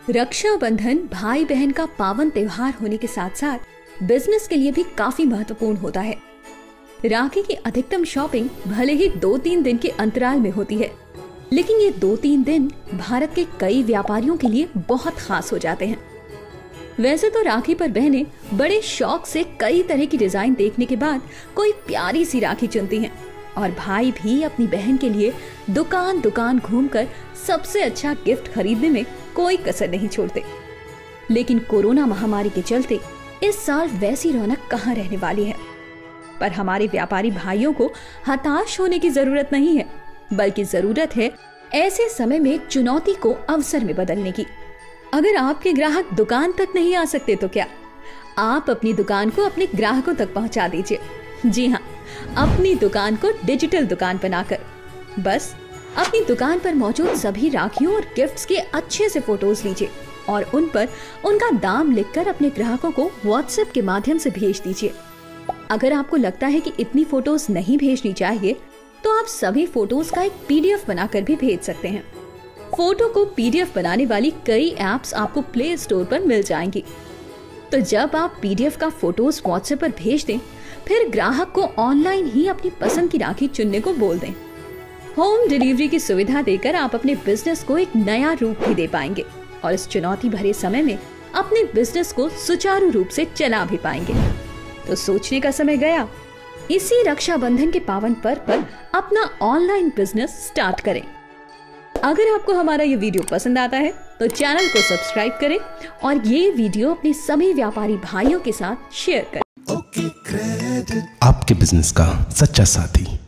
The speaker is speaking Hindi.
रक्षाबंधन भाई बहन का पावन त्योहार होने के साथ साथ बिजनेस के लिए भी काफी महत्वपूर्ण होता है। राखी की अधिकतम शॉपिंग भले ही 2-3 दिन के अंतराल में होती है, लेकिन ये 2-3 दिन भारत के कई व्यापारियों के लिए बहुत खास हो जाते हैं। वैसे तो राखी पर बहनें बड़े शौक से कई तरह की डिजाइन देखने के बाद कोई प्यारी सी राखी चुनती हैं, और भाई भी अपनी बहन के लिए दुकान दुकान घूमकर सबसे अच्छा गिफ्ट खरीदने में कोई कसर नहीं छोड़ते। लेकिन कोरोना महामारी के चलते इस साल वैसी रौनक कहाँ रहने वाली है। पर हमारे व्यापारी भाइयों को हताश होने की जरूरत नहीं है, बल्कि जरूरत है ऐसे समय में चुनौती को अवसर में बदलने की। अगर आपके ग्राहक दुकान तक नहीं आ सकते तो क्या आप अपनी दुकान को अपने ग्राहकों तक पहुंचा दीजिए। जी हाँ, अपनी दुकान को डिजिटल दुकान बनाकर। बस अपनी दुकान पर मौजूद सभी राखियों और गिफ्ट्स के अच्छे से फोटोज लीजिए और उन पर उनका दाम लिखकर अपने ग्राहकों को व्हाट्सएप के माध्यम से भेज दीजिए। अगर आपको लगता है कि इतनी फोटोज नहीं भेजनी चाहिए, तो आप सभी फोटोज का एक पीडीएफ बनाकर भी भेज सकते हैं। फोटो को पीडीएफ बनाने वाली कई ऐप्स आपको प्ले स्टोर पर मिल जाएंगी। तो जब आप पीडीएफ का फोटोज व्हाट्सएप पर भेज दें, फिर ग्राहक को ऑनलाइन ही अपनी पसंद की राखी चुनने को बोल दें। होम डिलीवरी की सुविधा देकर आप अपने बिजनेस को एक नया रूप भी दे पाएंगे और इस चुनौती भरे समय में अपने बिजनेस को सुचारू रूप से चला भी पाएंगे। तो सोचने का समय गया। इसी रक्षाबंधन के पावन पर्व पर अपना ऑनलाइन बिजनेस स्टार्ट करें। अगर आपको हमारा ये वीडियो पसंद आता है तो चैनल को सब्सक्राइब करें और ये वीडियो अपने सभी व्यापारी भाइयों के साथ शेयर करें। आपके बिजनेस का सच्चा साथी।